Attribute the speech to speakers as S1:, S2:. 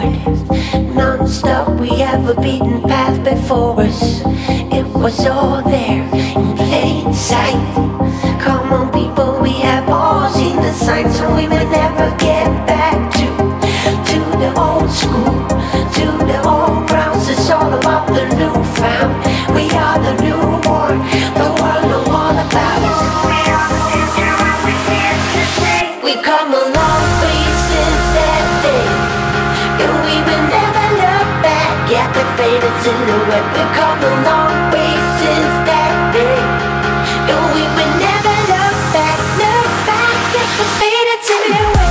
S1: forward, non-stop. We have a beaten path before us. It was all there in plain sight. Come on people, we have all seen the signs, so we may never get back to the old school, to the old grounds. It's all about the new found. We are the newborn, the world know all about us. We are the future and we here today. We've come a long way since that day, and we will never look back at the faded silhouette. We've come a long way since that day, and we will never look back at the faded silhouette.